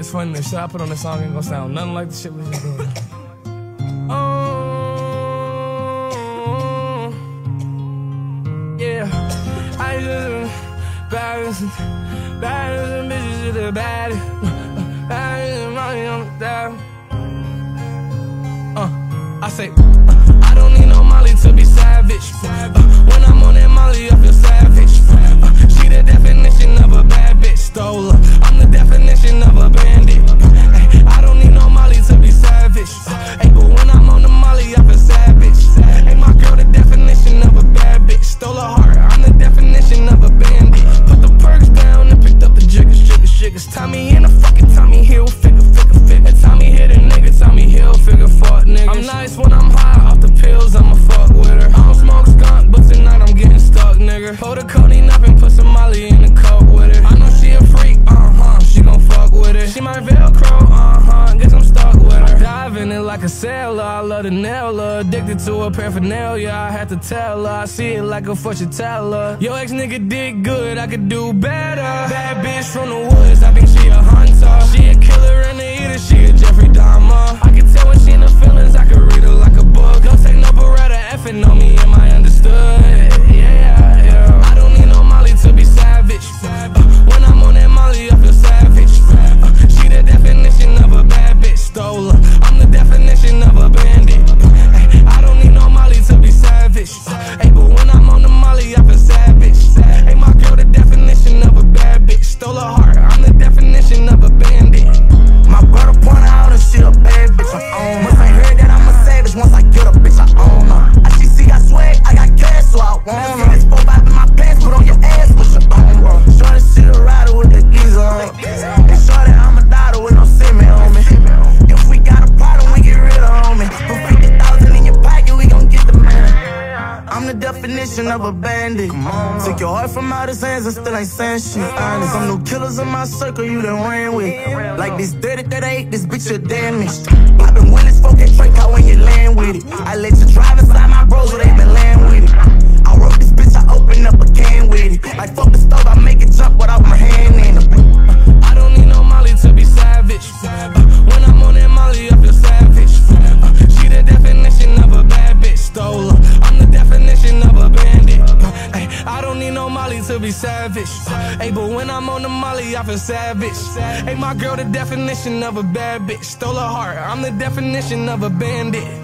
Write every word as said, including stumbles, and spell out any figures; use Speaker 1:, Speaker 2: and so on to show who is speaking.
Speaker 1: It's funny, the shit I put on this song ain't gonna sound nothing like the shit we just doing. Oh, yeah. I just baddest, baddest bitches is the baddest. Baddest money on the dial. Uh, I say, uh, I don't need no Molly to be savage. Uh, when I'm on that Molly, I feel savage. Uh, she the definition of a bad bitch. Stole her. I'm the definition of a bandit. Ay, I don't need no Molly to be savage. Uh, ay, but when I'm on the Molly, I feel savage. Ay, my girl, the definition of a bad bitch. Stole her heart. I'm the definition of a bandit. Put the perks down and picked up the jiggers, jiggers, jiggers. Tommy in a fucking Tommy Hill figure, figure, figure. Tommy hit a nigga, Tommy Hill figure, fuck niggas. I'm nice when I'm high off the pills, I'ma fuck with her. I don't smoke skunk, but tonight I'm getting stuck, nigga. Hold the codeine up and put some Molly in the cup with her. I know she a freak, uh-huh, she gon' fuck with it. She my Velcro, uh-huh, guess I'm stuck with her. Dive in it like a sailor, I love to nail her. Addicted to her paraphernalia, I had to tell her. I see it like a fortune teller. Yo, ex-nigga did good, I could do better. Bad bitch from the woods, I think she a hunter. She a killer and a eater, she a Jeffrey Dahmer. I can tell when she in her feelings, I can read her like a book. Don't take no beretta, effing on me, am I understood? Yeah, yeah. I don't need no Molly to be savage. Uh, when I'm on that Molly, I feel savage. Uh, she the definition of a bad bitch. Stole her. I'm the definition of a bandit. Uh, I don't need no Molly to be savage. Uh, hey, but when I'm on the Molly, I feel savage. Hey, my girl, the definition of a bad bitch. Stole her heart. I'm the definition of a bandit.
Speaker 2: My brother pointed out and she a bad bitch. I own her. Once I heard that I'm a savage, once I get a bitch, I own her. As she see I swag, I got cash, so I want her. This four five in my pants, put on your ass with your own her. Shorty shit a rider with the geezer on. And shorty, I'm a daughter with no semen on me. If we got a problem, we get rid of homie. Put fifty thousand in your pocket, we gon' get the man. I'm the definition of a bandit. Took your heart from out his hands and still ain't saying shit. Honest, some new killers in my circle you done ran with. Like this dirty thirty-eight, this bitch you damaged. Poppin' Willis, folk can't trick out when you land with it. I let you drive inside my bros where they been land with it. I wrote this bitch, I open up a can with it. Like fuck the stove, I make it jump without my hand in it.
Speaker 1: I don't need no Molly to be savage. Uh, when I'm on that Molly, I feel savage. Uh, she the definition of a bad bitch. Stole her. I'm the definition of a bandit. Uh, ay, I don't need no Molly to be savage. Uh, ay, but when I'm on the Molly, I feel savage. Hey, my girl, the definition of a bad bitch. Stole her heart. I'm the definition of a bandit.